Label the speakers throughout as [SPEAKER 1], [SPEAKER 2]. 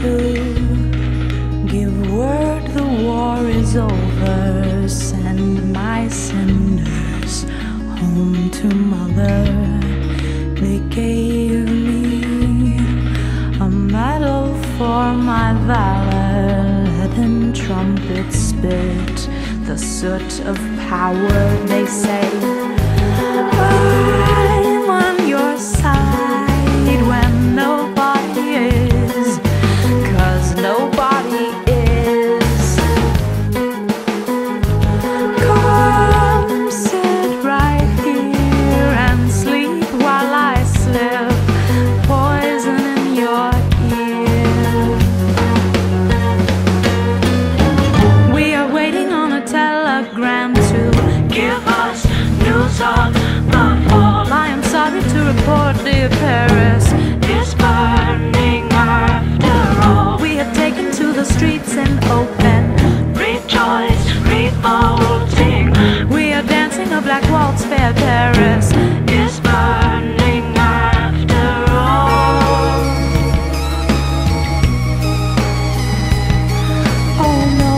[SPEAKER 1] to give word the war is over. Send my cinders home to mother. They gave me a medal for my valor. Leaden trumpets spit the soot of power. They say I'm on your side when nobody is, 'cause nobody is. Come sit right here and sleep while I slip poison in your ear. We are waiting on a telegram to
[SPEAKER 2] Give us news of the war.
[SPEAKER 1] I am sorry to report, dear Paris
[SPEAKER 2] It's burning after all.
[SPEAKER 1] we have taken to the streets in open.
[SPEAKER 2] Rejoice, revolting.
[SPEAKER 1] We are dancing a black waltz, fair Paris.
[SPEAKER 2] It's burning after all.
[SPEAKER 1] Oh no.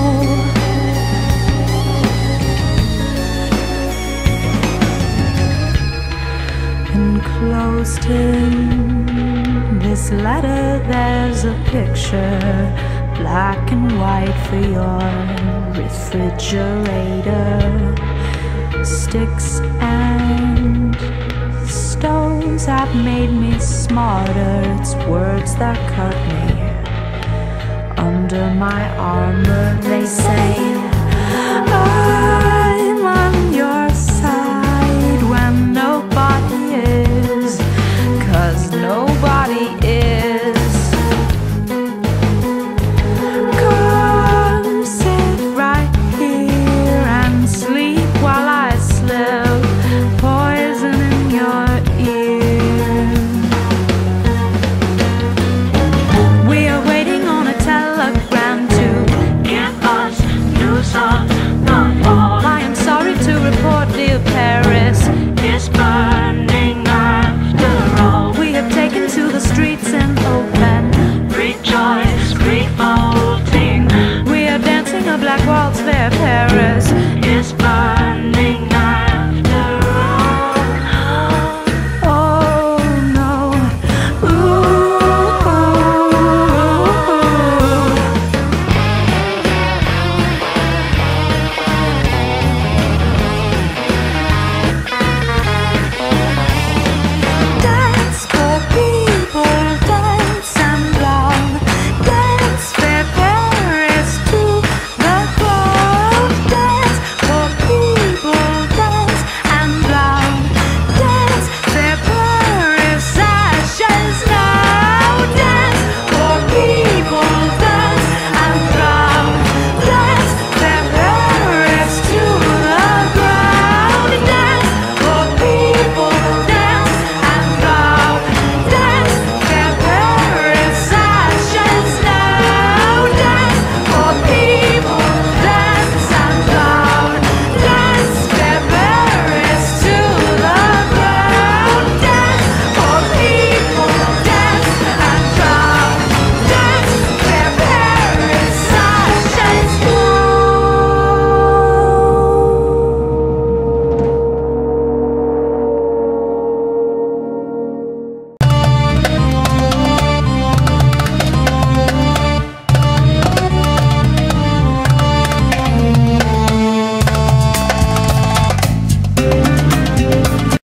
[SPEAKER 1] Enclosed in this letter there's a picture, black and white for your refrigerator. Sticks and stones have made me smarter. It's words that cut me under my armor. They say